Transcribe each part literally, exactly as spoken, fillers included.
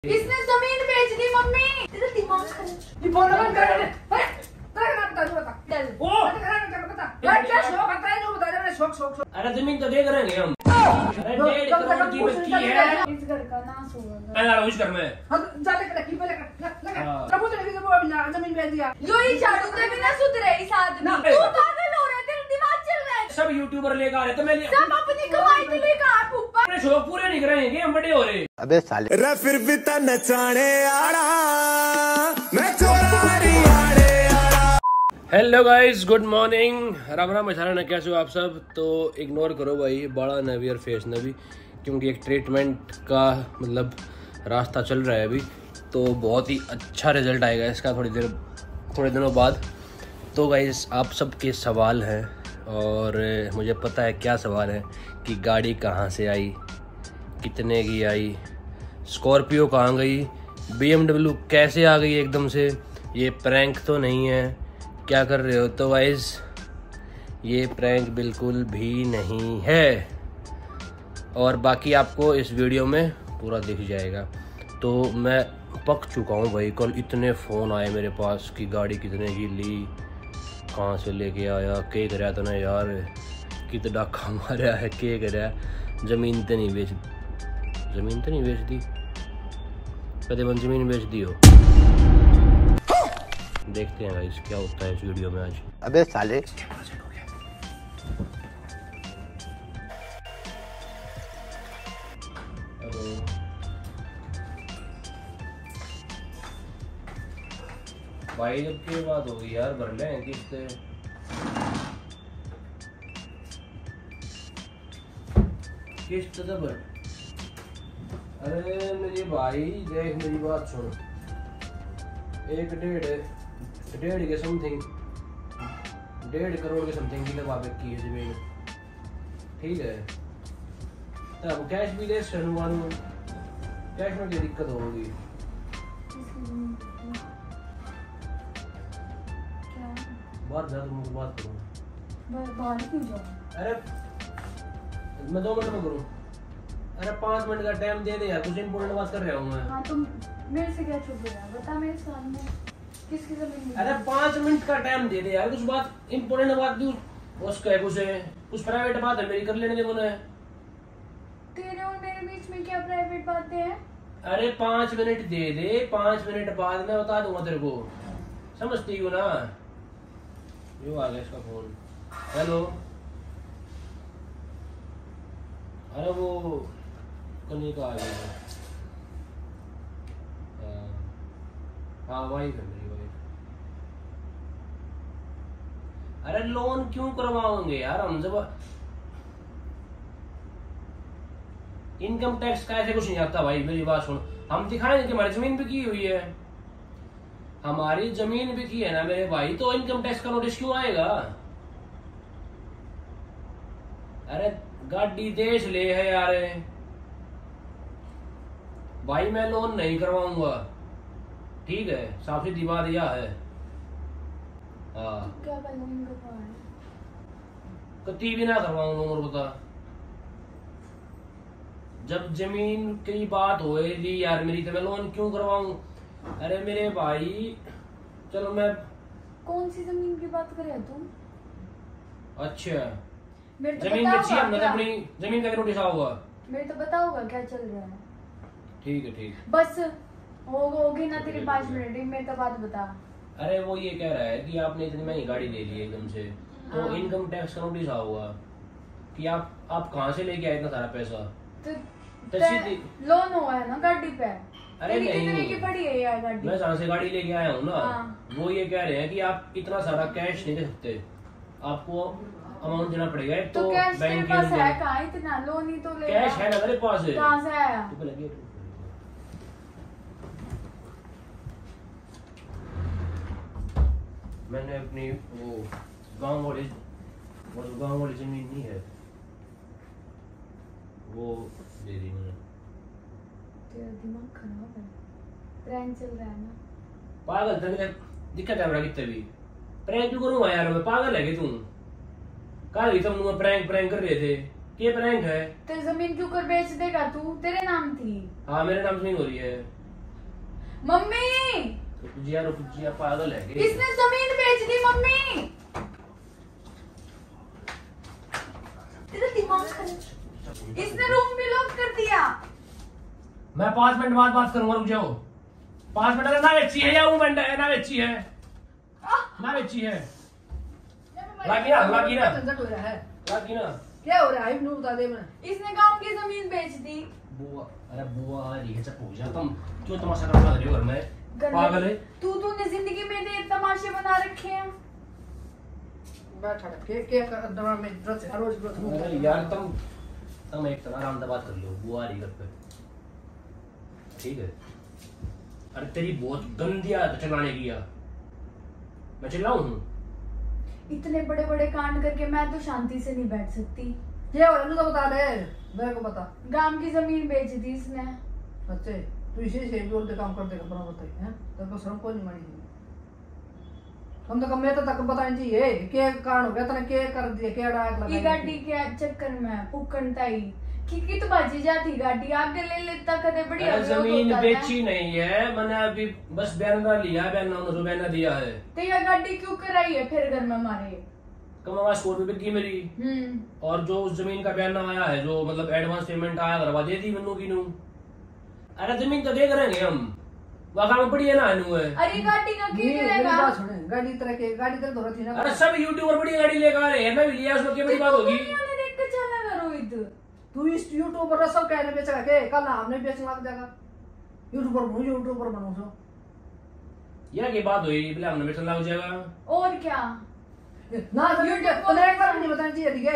इसने जमीन बेच दी मम्मी। तेरा दिमाग खराब। ये बोल रहा है कर अरे जमीन तो देख रहे हैं हम। अरे डेढ़ करोड़ की बच्ची है। इस घर का नाश होगा। मैं जा रहा हूँ इस घर में। जाले कर की पहले कर। प्रभु ने किसी को जमीन बेच दिया। जो ही झाड़ू दे बिना सुधरे इस आदमी। तू पागल हो रहा है, तेरा दिमाग चल रहा है। सब यूट्यूबर लेकर आ रहे तो मैं सब अपनी कमाई के लेकर आ ऊपर। अपने शौक पूरे नहीं करेंगे, हम बड़े हो रहे। अबे साले रे फिर भी ता नचाने आड़ा मैं चोरी आड़े आड़ा। Hello guys, good morning. Ram Ram मचाना ना, कैसे हो आप सब। तो इग्नोर करो भाई बड़ा नबी और फेस नबी, क्योंकि एक ट्रीटमेंट का मतलब रास्ता चल रहा है अभी, तो बहुत ही अच्छा रिजल्ट आएगा इसका थोड़ी देर थोड़े दिनों बाद। तो गाइस आप सबके सवाल हैं और मुझे पता है क्या सवाल है कि गाड़ी कहाँ से आई, कितने की आई, स्कॉर्पियो कहाँ गई, बीएमडब्ल्यू कैसे आ गई एकदम से, ये प्रैंक तो नहीं है, क्या कर रहे हो। तो गाइस ये प्रैंक बिल्कुल भी नहीं है और बाकी आपको इस वीडियो में पूरा दिख जाएगा। तो मैं पक चुका हूँ भाई, कल इतने फ़ोन आए मेरे पास कि गाड़ी कितने की ली, कहाँ से लेके आया, के कराया तो ना यार, कितना डाका मारा है, के कराया, ज़मीन तो नहीं बेच ज़मीन तो नहीं बेच दी, कदे मन ज़मीन बेच दी हो। देखते हैं गाइस क्या होता है इस वीडियो में आज। अबे साले भाई जब की बात होगी यार, भर लें किस्त किस्त तो भर। अरे मेरी भाई देख, मेरी बात सुन, एक डेढ़ डेढ़ के समथिंग डेढ़ करोड़ के समथिंग की लगा की है जमीन, ठीक है। तब कैश भी दे शनुवान कैश में क्या दिक्कत होगी। बात जा तुम बात करो। बाहर क्यों जाओ? अरे मैं दो मिनट में करूँ। अरे पाँच मिनट का टाइम दे दे यार, कुछ इम्पोर्टेंट बात कर रहा हूँ मैं। हाँ तुम मेरे से क्या छुप रहा है, बता मेरे सामने किसकी जमीन। अरे पाँच मिनट का टाइम दे दे यार, कुछ बात इम्पोर्टेंट बात दी उसका है, कुछ है कुछ प्राइवेट बात है मेरी, कर लेने दे मुझे। तेरे और मेरे बीच में क्या प्राइवेट बातें हैं? अरे पाँच मिनट दे दे, पाँच मिनट बाद मैं बता दूंगा तेरे को, समझती हो ना। यो आ गया इसका फोन। हेलो, अरे वो कहीं का आ गया। हाँ वाइफ है मेरी वाइफ। अरे लोन क्यों करवाओगे यार हम, जब इनकम टैक्स का ऐसे कुछ नहीं आता भाई, मेरी बात सुन। हम दिखाएंगे कि हमारी जमीन बिकी हुई है, हमारी जमीन बिकी है ना मेरे भाई, तो इनकम टैक्स का नोटिस क्यों आएगा। अरे गाड़ी देश ले है यार भाई, मैं लोन नहीं करवाऊंगा, ठीक है, साफ सीधी बात यह है। हाँ क्या लोन करवाए? कती भी ना करवाऊंगा, और बता जब जमीन की बात होएगी यार मेरी, तो मैं लोन क्यों करवाऊं। अरे मेरे भाई चलो मैं। कौन सी जमीन की बात कर रहे हो तुम? अच्छा मेरे तो जमीन बेची हमने तो अपनी जमीन का नोटिस आऊगा। मेरे तो बताओगा क्या चल रहा है। ठीक है ठीक है, बस होगा होगी ना तेरी पाँच मिनट, मेरे तो बात बता। अरे वो ये कह रहा है कि आपने इतनी महंगी गाड़ी ले ली एकदम से, तो हाँ। इनकम टैक्स का नोटिस आऊगा कि आप आप कहाँ से लेके आए इतना सारा पैसा। तो तो सीधी लोन हुआ है ना गाड़ी पे। अरे नहीं, की पड़ी है यार गाड़ी। मैं जहाँ से गाड़ी लेके आया हूँ ना, हाँ। वो ये कह रहे हैं कि आप इतना सारा कैश नहीं दे सकते, आपको अमाउंट देना पड़ेगा। एक तो तो कैश तेरे बैंक पास है कहाँ, इतना लोन ही तो ले। कैश है ना मेरे पास, कहाँ से आया? तो लगे मैंने अपनी वो गांव वाली वो गांव वाली जमीन नहीं है, वो दे दी मैंने। तेरा दिमाग खराब है, प्रैंक चल रहा है ना। पागल था, दिक्कत है मेरा कितने भी प्रैंक क्यों करूंगा यार मैं, पागल है कि तू। कल भी तुम प्रैंक प्रैंक कर रहे थे, ये प्रैंक है। तो जमीन क्यों कर बेच देगा तू, तेरे नाम थी। हाँ मेरे नाम से नहीं हो रही है। मम्मी रुपया रुपया पागल है क्या? इसने जमीन बेच दी मम्मी। तेरा दिमाग खराब। इसने रूम भी लॉक कर दिया। मैं पांच मिनट बाद बात करूंगा, रुक जाओ पांच मिनट। ना बेची है या वो बंदा है? ना बेची है, ना बेची है। लागी ना, लागी ना, झंझट हो रहा है। लागी ना। क्या हो रहा है इब्नू बता दे मैं। इसने गांव की जमीन बेच दी। बुआ, अरे बुआ ये चप हो जा, तुम क्यों तमाशा करवा रहे हो घर में? पागल है तू। तूने जिंदगी में इतने तमाशे बना रखे हैं। बैठा के के कर दवा में रोज रोज रोज। अरे यार तुम तुम एक तरह आराम से बात कर लो, बुआ आ रही घर पे, ठीक है? अरे तेरी बहुत गंदी आदत चलाने की। यार मैं चिल्लाऊं हूँ? इतने बड़े बड़े कांड करके मैं तो शांति से नहीं बैठ सकती। क्या हो तो बता दे मेरे को बता। गांव की जमीन बेच दी इसने। अच्छे तू इसी से भी उल्टे काम करते कपड़ा बताई है, तेरे को शर्म को नहीं मारी। हम तो कम तो तक बताएं चाहिए क्या कारण हो गया, तने क्या कर दिया, क्या डाक लगा ये गाड़ी के चक्कर में पुकनताई की कित बाजी जाती गाड़ी आगे ले लेता कदे बढ़िया। अरे जमीन बेची नहीं है, मैंने अभी बस बयाना लिया, बयाना उन्होंने बयाना दिया है। तो यह गाड़ी क्यों कराई है फिर घर में हमारे? कमावा स्कोर पे बिकी मेरी। हम्म और जो उस जमीन का बयाना आया है, जो मतलब एडवांस पेमेंट आया, करवा दे दी मन्नू की नू। अरे जमीन तो देख रहे हैं हम, वहां में पड़ी है ना अनु है। अरे गाड़ी का की मेरी करेगा? बात सुने, गाड़ी तरह के गाड़ी तरह तो रखी ना। अरे सब यूट्यूबर बड़ी गाड़ी लेकर आ रहे हैं, मैं भी लिया, उसमें क्या बड़ी बात होगी? देख के चला करो इधर। तू इस यूट्यूब पर सब कहने बेचेगा के कल हमने बेचने लग जाएगा। यूट्यूबर बनूं, यूट्यूबर बनूं सो यह की बात हुई, बोले हमने बेचने लग जाएगा। और क्या ना यूट्यूब पर एक बार नहीं बतानी चाहिए थी के।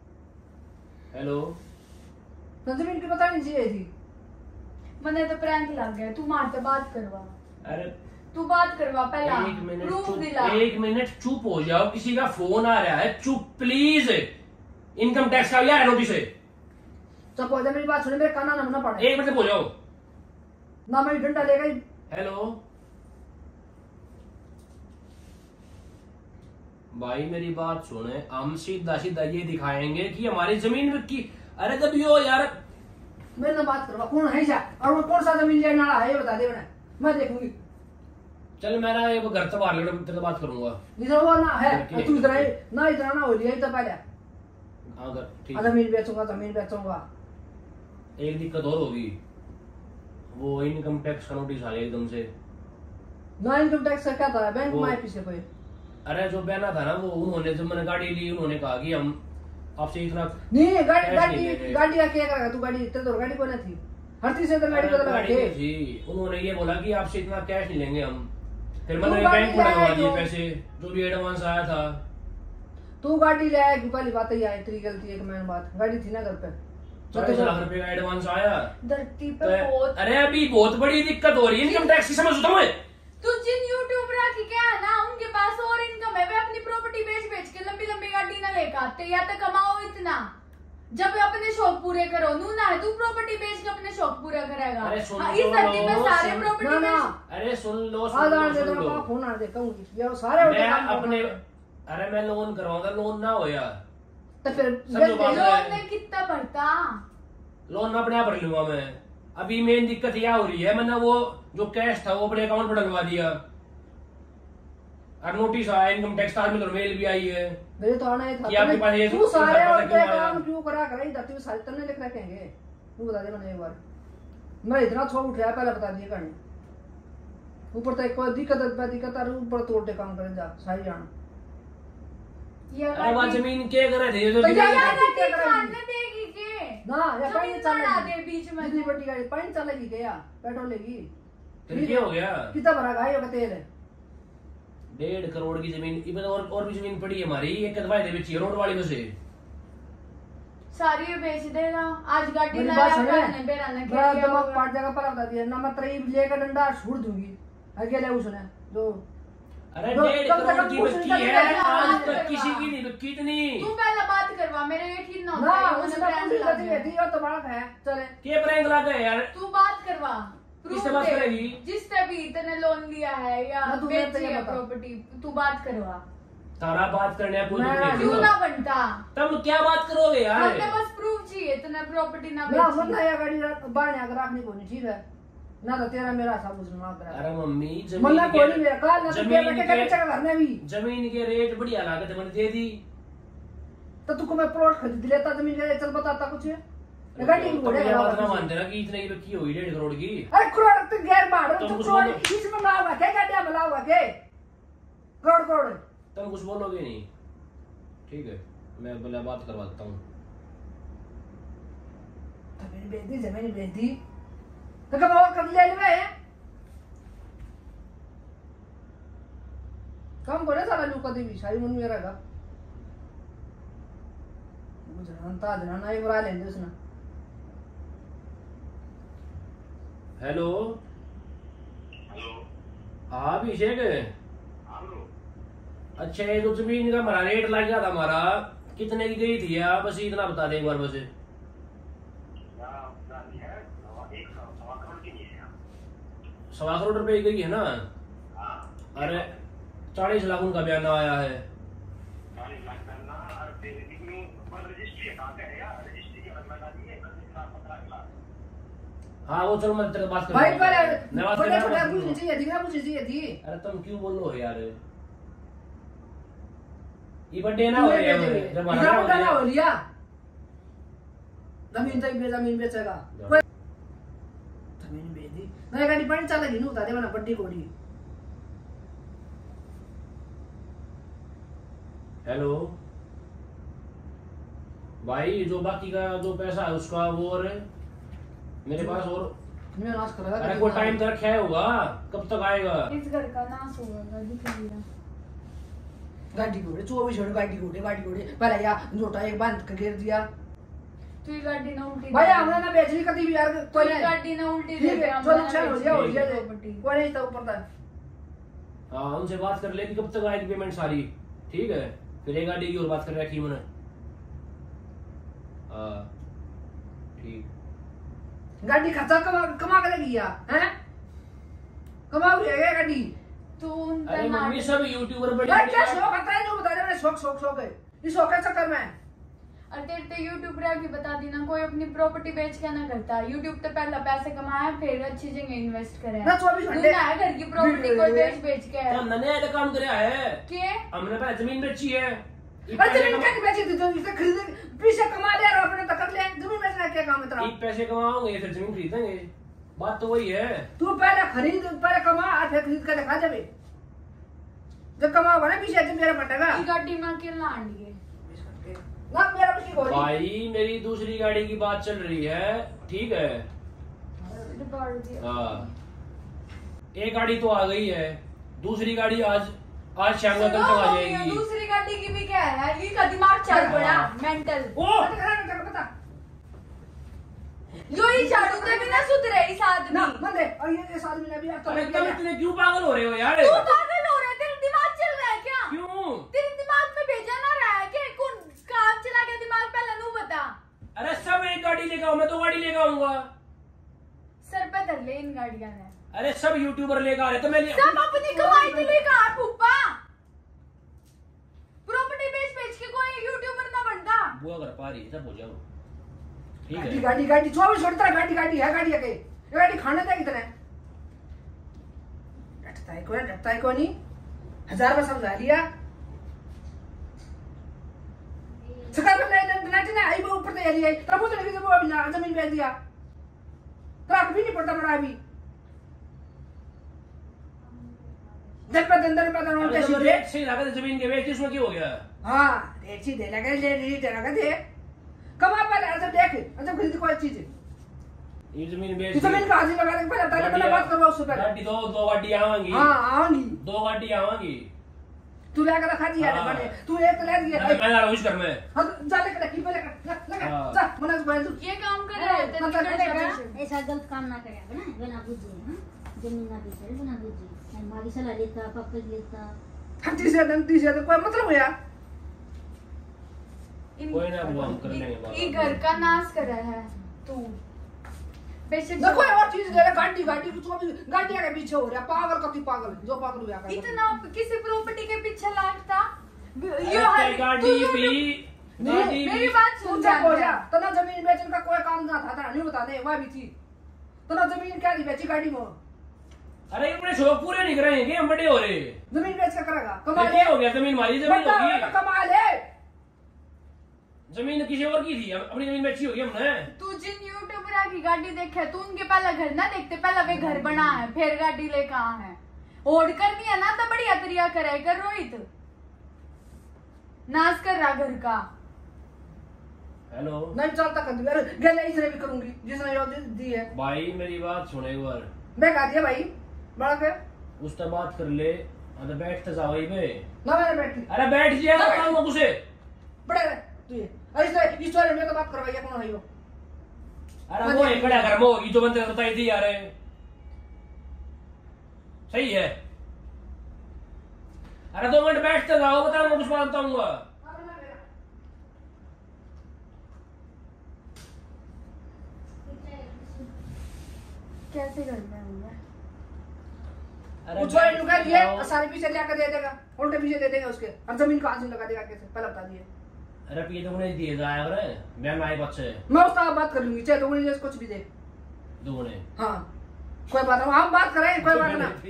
हेलो तो जमीन की बतानी चाहिए थी। मैंने तो प्रैंक लग गया। तू मारते बात करवा। अरे तू बात करवा पहला। एक मिनट प्रूफ चुप, दिला। एक मिनट चुप हो जाओ, किसी का फोन आ रहा है, चुप प्लीज। इनकम टैक्स का यार नोटिस है। चुप हो जा, मेरी बात सुने, मेरे काना ना ना पड़े। एक मिनट हो जाओ ना मैं डंडा लेगा ही। हेलो भाई मेरी बात सुने, हम सीधा सीधा ये दिखाएंगे कि हमारी जमीन की। अरे जब यो यार मेरे ना बात करवा, कौन है जा और वो कौन सा जमीन लेने वाला है ये बता दे, मैं देखूंगी। चल मैं ना ये घर से बाहर लड़ तेरे बात करूंगा। इधर वो ना है, तू इधर ना इधर ना हो लिया तो पहले। हाँ कर ठीक। जमीन बेचूंगा, जमीन बेचूंगा। एक दिक्कत और होगी, वो इनकम टैक्स का नोटिस आ गया एकदम से। ना इनकम टैक्स का क्या था, बैंक में पीछे कोई। अरे जो बयाना था ना, वो उन्होंने जब मैंने गाड़ी ली, उन्होंने कहा कि हम आपसे इतना नहीं गाड़ी गाड़ी गाड़ी का क्या करेगा तू? गाड़ी तेरे तो गाड़ी को ना थी, हर चीज से तो गाड़ी बदल गाड़ी रखे थी। उन्होंने ये बोला कि आपसे इतना कैश नहीं लेंगे हम। फिर तू मैंने गाड़ी बैंक में ले लगवा आए दिए तो- पैसे, जो भी एडवांस आया था। तू गाड़ी ले आया, पहली बात ही आई, तेरी गलती है कि मैंने बात गाड़ी थी ना घर पे। चालीस लाख रुपए का एडवांस आया। धरती पे तो- बहुत। अरे अभी बहुत बड़ी दिक्कत हो रही है इनकम टैक्स की, समझ उठा मैं। तू जिन यूट्यूबर की क्या है ना, उनके पास और इनकम है, वे अपनी प्रॉपर्टी बेच बेच के लंबी लंबी गाड़ी ना लेकर आते, या तो कमाओ इतना जब अपने शौक पूरे करो। नू ना है तू प्रॉपर्टी बेच के अपने शौक पूरा करेगा। अरे सुन हाँ, इस धरती पे लो, सारे सुन- प्रॉपर्टी ना ना बेच। अरे सुन लो, आ सुन जाने लो, दे, सुन तेरा लो। फोन आ दे कहूंगी ये सारे उल्टे मैं काम कर अपने रहे हैं। अरे मैं लोन करवाऊंगा, लोन ना हो यार, तो फिर समझो बेच बात। दे। लोन ने कितना भरता? लोन अपने आप भर लूंगा मैं। अभी मेन दिक्कत क्या हो रही है, मैंने वो जो कैश था वो अपने अकाउंट पर डलवा दिया, और नोटिस आया इनकम टैक्स का, में मेल भी आई है। मेरे तो आना ही था। कि आपके पास ये- तू सारे पैसा उल्टे क्यों आया? काम क्यों करा कर रही धरती में सारे तन्ने लिख रखेंगे। तू बता दे मैंने एक बार, मैं इतना छोड़ उठाया पहले बता दिया कहानी। ऊपर तक कोई दिक्कत दिक्कत आ रही, ऊपर तो उल्टे काम करे जा सारी जान। ये अरे वहाँ गाड़ी- जमीन क्या करे थे जो तो जमीन- क्या- क्या क्या गाड़ी करेगी? खाने देगी के? ना या पानी जमीन बना चलेगी दे बीच में। इतनी बड़ी गाड़ी पानी चलेगी क्या, पेट्रोल लेगी? फिर क्या हो गया? कितना भरा गाड़ी का तेल है? डेढ़ करोड़ की जमीन, इवन और और भी जमीन पड़ी है हमारी, एक कदवा दे बेची रोड वाली में से। सारी बेच देगा। आज गाड़ी मेरी लाया बात सुने, पहले बेराना मेरा क्या दिमाग होगा? पांच जगह पर बता दिया ना, मैं तरी लेकर डंडा छोड़ दूंगी अकेले उसने जो। अरे दो- डेढ़ कम से करोड़ कम की कुछ बिकी निकल है, जाएगा, आज बात तक करवा। किसी की नहीं बिकी इतनी। तू पहले बात करवा, मेरे यकीन ना ना होता है, उसने उसने brand कुछ ला गति दिया। थी और तो बड़ा है चले। के प्रैंक लगा है यार? तू बात करवा, proof किससे बात दे। करेगी? जिससे भी इतने लोन लिया है या ना, तू मेरे बेची को ये है बता। प्रॉपर्टी, तू बात करवा। तारा बात करने का कोई मैं- दुख नहीं क्यों है। ना बनता? तब क्या बात करोगे यार? हमें बस प्रूफ चाहिए, इतने प्रॉपर्टी ना ना बेची। मत ना या गाड़ी रख बाहर आकर रखनी को नहीं, ठीक है? ना तो तेरा मेरा सब कुछ मांग रहा है। अरे मम्मी मन्ना जमीन कोई नहीं मेरा काल ना तो जमीन मैं के क्या बेचा घर में भी जमीन के रेट बढ़िया लागत मैंने दे दी। तो तुमको मैं प्लॉट खरीद लेता जमीन का चल बताता कुछ है गाड़ी की घोड़े बात ना मानते ना कि इतने की हुई डेढ़ करोड़ की। अरे करोड़ तो गैर बाहर तुम तो कुछ करोड़ बोलो। इसमें ना हुआ क्या गाड़ियां भला हुआ के करोड़ करोड़ तुम कुछ बोलोगे नहीं, ठीक है मैं बोला बात करवाता हूँ। जमीन बेच दी जमीन बेच दी तो कब और कर ले ले कम करे सारा लू कदी भी सारी मन मेरा का जनता जनना एक बार लेंदे उसने। हेलो हेलो हाँ अभिषेक हेलो अच्छा ये जो जमीन का हमारा रेट लग गया था हमारा कितने की गई थी आप बस इतना बता दे एक बार बस। सवा करोड़ रुपए की गई है ना। अरे चालीस लाख उनका बयान आया है। हाँ वो चलो मैं तेरे बात कर भाई पर मैं बात बड़ा छोटा कर पूछनी चाहिए थी ना पूछनी चाहिए थी। अरे तुम क्यों बोल रहे हो यार, ये बर्थडे ना हो रहा है जब इधर हमारा उठा ना हो लिया जमीन तक बे जमीन बेचेगा कोई जमीन बेच दी नई गाड़ी पड़ी चलेगी नहीं उतारे बना बड्डी कोड़ी। हेलो भाई जो बाकी का जो पैसा है उसका वो और मेरे पास और मैं नाश कर रहा था। अरे कोई टाइम तक क्या होगा कब तक आएगा। इस घर का नाश होगा गाड़ी खरीदा गाड़ी घोड़े चौबीस घोड़े गाड़ी घोड़े गाड़ी घोड़े पहले या जोटा एक बांध के गिर दिया तू ये गाड़ी ना उल्टी भाई हमने ना बेचनी कभी भी यार तू कोई ये नहीं गाड़ी ना उल्टी ठीक है जो नुकसान हो गया हो गया प्रॉपर्टी कोई नहीं तो ऊपर था। हाँ उनसे बात कर ले कि कब तक आएगी पेमेंट सारी, ठीक है फिर एक गाड़ी की और बात कर रखी मैंने। हाँ ठीक गाड़ी खर्चा कमा कमा के लगी यार हैं कमा हुई है गाड़ी। तू अरे मम्मी सब यूट्यूबर बड़े यार क्या शौक आता है जो बता रहे मैंने शौक शौक शौक है इस शौक के चक्कर में और तेरे तो यूट्यूब रहा की बता दी ना कोई अपनी प्रॉपर्टी बेच के ना करता। यूट्यूब तो पहला पैसे कमाया फिर अच्छी जगह इन्वेस्ट करे ना चौबीस घंटे ना घर की प्रॉपर्टी कोई बेच बेच के तो हमने ऐसा काम कराया है के हमने पहले जमीन बेची है। अरे जमीन क्या बेची थी जो इसे खरीद पीछे कमा लिया और अपने तक कर ले जमीन बेचना क्या काम है तेरा। एक पैसे कमाओगे फिर जमीन खरीदेंगे, बात तो वही है। तू पहले खरीद पहले कमा आज फिर खरीद कर दिखा जब जब कमाओगा ना पीछे जब मेरा बटेगा ये गाड़ी में अकेला आंडी है ना मेरा कुछ नहीं भाई मेरी दूसरी गाड़ी की बात चल रही है, ठीक है रिकॉर्ड दिया हाँ एक गाड़ी तो आ गई है, दूसरी गाड़ी आज आज शाम को कल तक आ जाएगी। दूसरी गाड़ी की भी क्या है ये का दिमाग चल पड़ा मेंटल ओ पता जो ये झाड़ू से भी ना सुधरे इस आदमी ना बंदे और ये इस आदमी ने भी अब तो अरे तुम इतने क्यों पागल हो रहे हो यार। तू पागल हो रहा है तेरा दिमाग चल रहा है क्या क्यों तेरे दिमाग में भेजा ना रहा है कि कौन काम चला के दिमाग पहले नू बता। अरे सब एक गाड़ी लेकर आओ, मैं तो गाड़ी लेकर आऊंगा। सर पे धर ले इन गाड़ियां ने अरे सब यूट्यूबर लेकर आ रहे तो मैं सब अपनी कमाई के लिए कहा फूफा प्रॉपर्टी बेच बेच के कोई यूट्यूबर ना बनता। बुआ घर पा रही है सब हो जाओ, ठीक गाड़ी है गाड़ी गाड़ी चौबीस घंटे गाड़ी गाड़ी है गाड़ी है के ये गाड़ी खाने दे कितने डटता है कोई डटता है कोई नहीं हजार बार समझा लिया सकार में ले नाटी ना आई वो ऊपर तो एली आई तब तो लगी जब वो अभी ना जमीन बेच दिया ट्रक भी नहीं पड़ता बड़ा अभी दर पे दंदर पे दंदर अरे पे तो सीधे रेट सही लगा था जमीन के बेच इसमें क्या हो गया। हाँ रेट सीधे लगे ले रेट लगा दे कमा पहले अच्छा देख अच्छा खरीद कोई चीज ये जमीन बेच तू जमीन का हाजिर लगा के पहले पहले पहले बात करवा उससे पहले गाड़ी दो दो गाड़ी आवांगी। हाँ आऊंगी दो गाड़ी आवांगी तू लेकर रखा दिया हाँ। बने तू एक ले दिया मैं मैं जा रहा हूँ इस घर में। हाँ जा लेकर रखी पहले लगा लगा हाँ। जा मनस भाई तू ये काम कर रहा है ए, तेरे मतलब निकल करेगा? जाते ऐसा गलत काम ना करेगा ना बिना बुझे हाँ जमीन ना बेचे बिना बुझे मारी सलाह लेता पकड़ लेता हम तीसरे दिन तीसरे दिन कोई मतलब हुआ इन- कोई ना बुआ हम कर लेंगे ये बात। घर का नाश कर रहा है तू बेशक देखो और चीज दे रहा गाड़ी गाड़ी तू अभी गाड़ियां के पीछे हो रहा पागल कति पागल जो पागल हुआ कर इतना किसी प्रॉपर्टी के पीछे लागता अरे हर- गाड़ी तू भी YouTube- गाड़ी मेरी भी बात सुन तू चुप हो जा जा तना जमीन बेचने का कोई काम ना था था नहीं बता दे वह भी थी तो ना जमीन क्या दी बेची गाड़ी में? अरे अपने शौक पूरे नहीं कराएंगे, हम बड़े हो रहे। जमीन बेच के करेगा, कमा ये ले। क्या हो गया? जमीन हमारी जमीन बता, होगी। तो कमा ले। जमीन किसी और की थी, अपनी जमीन बेची होगी हमने। तू जिन यूट्यूबर की गाड़ी देखे तू उनके पहले घर ना देखते, पहले वे घर बना है फिर गाड़ी ले कहाँ है। ओढ़ कर दिया ना तो बढ़िया तरिया करे कर रोहित, नाश कर रहा घर का। हेलो नहीं चलता कर दूंगा, गले इसने भी करूंगी जिसने जो दी, दी है। भाई मेरी बात सुने एक बार। मैं कहा दिया भाई बड़ा के उससे बात कर ले। अरे बैठ तो जाओ पे। ना मैंने बैठ ली। अरे बैठ जिया ना बताऊं मैं तुझे। बड़े रहे तू ये अरे इसने इस वाले में तो बात करवाइए कौन है वो? अरे वो एक बड़ा घर में होगी जो बंदे बताई थी यार। सही है। अरे दो मिनट बैठ तो जाओ, बताओ मैं कुछ बात बताऊंगा। कैसे करना है भैया? अरे कुछ वाले बैठ लुका तो दिए जाओ। और सारे पीछे जाकर दे देगा, उल्टे पीछे दे देगा उसके, और जमीन का आजीन लगा देगा कैसे पहले बता दिए। अरे पी तो उन्हें दिए जाए अरे मैं आए बच्चे मैं उसका बात कर लूंगी चाहे लोगों ने कुछ भी दे। दोने। हाँ कोई बात नहीं, हम बात करें कोई बात ना।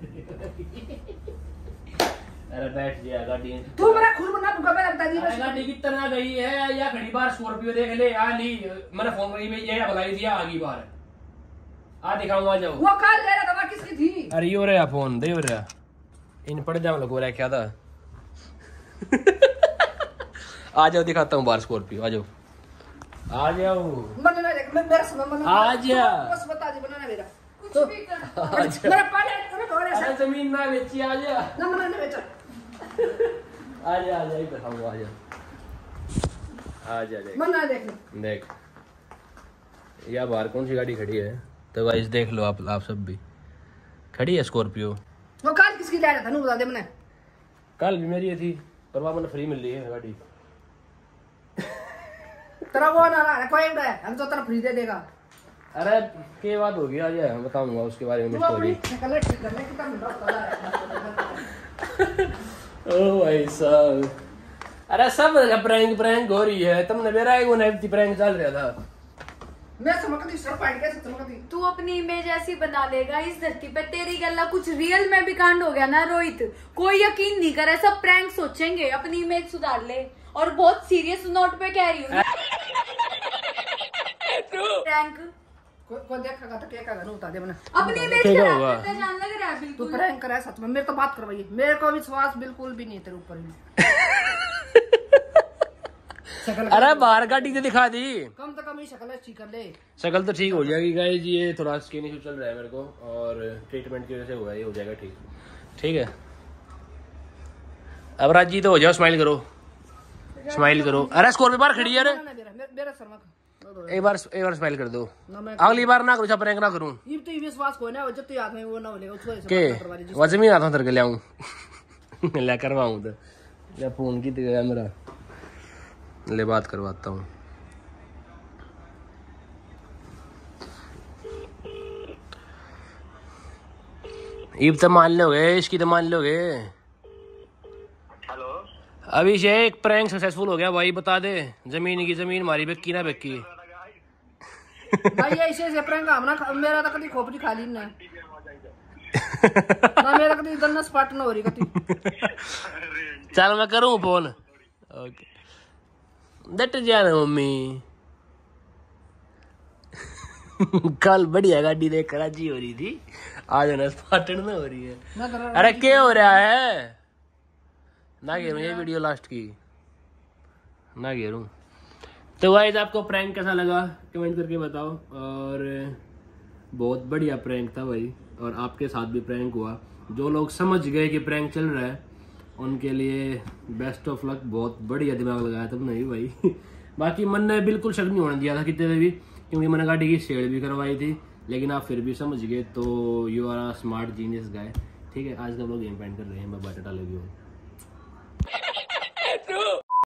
अरे बैठ जा गाड़ी। तू मेरा खून बना तू कब बता दी अरे गाड़ी कितना गई है या खड़ी बार स्कॉर्पियो देख ले आ ली। मैंने फोन करी में ये बुलाई थी आगी बार आ दिखाऊंगा। आ जाओ। वो कार ले रहा था किसकी थी? अरे यो रहा फोन दे रहा इन पड़ जा लोग रहा क्या था। आ जाओ दिखाता हूँ बार स्कॉर्पियो। आ जाओ आ जाओ। मन ना देख मैं मेरा समय मन आ जा। बस बता दी बनाना मेरा कुछ तो भी कर। मेरा पाले तुम्हें थोड़े अरे से जमीन ना बेची। आ जा ना मन ना बेचा। आ जा आ जा इधर हम आ जा आ जा देख मन ना देख देख या बाहर कौन सी गाड़ी खड़ी है तो गाइस देख लो आप आप सब भी खड़ी है स्कॉर्पियो। वो कार किसकी ले रहा था नू बता दे मैंने। कल भी मेरी थी पर वहां मैंने फ्री मिल रही है गाड़ी। तेरा वो ना रहा कोई है हम तो तेरा फ्री दे देगा। अरे के बात होगी आज मैं बताऊंगा उसके बारे में तू अपनी स्टोरी। शक्ल ठीक करने कितना मिला ओ भाई साहब अरे सब प्रैंक प्रैंक हो रही है। तुमने मेरा एक नेगेटिव थी प्रैंक चल रहा था। मैं चमकती सर फाड़ के चमकती। तू अपनी इमेज ऐसी बना लेगा इस धरती पे, तेरी गल्ला कुछ रियल में भी कांड हो गया ना रोहित, कोई यकीन नहीं करे, सब प्रैंक सोचेंगे। अपनी इमेज सुधार ले। और बहुत सीरियस नोट पे कह रही हूँ प्रैंक कोई कोई देखेगा तो क्या करेगा नू बता दे मैंने। अपनी इमेज ठीक खराब होगा। करते जान लग रहा है तू बिल्कुल। प्रैंक करा सच में मेरे तो बात करवाइए, मेरे को विश्वास बिल्कुल भी नहीं तेरे ऊपर भी। शक्ल अरे बाहर गाड़ी से दिखा दी। कम से कम ये शक्ल अच्छी कर ले। शक्ल तो ठीक हो जाएगी गाइस। ये थोड़ा स्किन इशू चल रहा है मेरे को और ट्रीटमेंट की वजह से हुआ है, ये हो जाएगा ठीक। ठीक है अब राजी तो हो जाओ। स्माइल करो स्माइल करो। अरे स्कोर पे बार खड़ी है। अरे ना मेरा मेरा- मेरा शर्मा एक बार एक बार स्माइल कर दो। ना मैं अगली बार ना करूँ सब प्रैंक ना करूँ ये तो विश्वास को ना जब तक आदमी वो ना बोलेगा उसको ऐसे के बात करवा दी। वजह में आता हूँ तेरे के ले आऊँ ले करवाऊँ तो ले फोन की तो मेरा ले बात करवाता हूँ। ईब तो मान लोगे इसकी तो मान लोगे। हेलो अभिषेक प्रैंक सक्सेसफुल हो गया भाई बता दे। जमीन की जमीन मारी बेकी ना बेकी। भाई ये ऐसे ऐसे प्रैंक हम ना मेरा तो कभी खोपड़ी खाली ना ना मेरा कभी गन्ना स्पाट ना हो रही कभी। चल मैं करूँ फोन। ओके डट जाना मम्मी। कल बढ़िया गाड़ी देख कर राजी हो रही थी, आज ना स्पाटन में हो रही है। ना तेरा अरे क्या हो रहा है ना घेरूं ये वीडियो लास्ट की ना घेरूं। तो गाइस आपको प्रैंक कैसा लगा कमेंट करके बताओ। और बहुत बढ़िया प्रैंक था भाई और आपके साथ भी प्रैंक हुआ। जो लोग समझ गए कि प्रैंक चल रहा है उनके लिए बेस्ट ऑफ लक। बहुत बढ़िया दिमाग लगाया तुमने भी भाई। बाकी मन ने बिल्कुल शक नहीं होने दिया था कितने भी, क्योंकि मैंने गाड़ी की शेड भी करवाई थी, लेकिन आप फिर भी समझ गए तो you are a smart genius guy. ठीक है आज का लोग गेम पेंट कर रहे हैं। मैं बाटा लगी हूँ।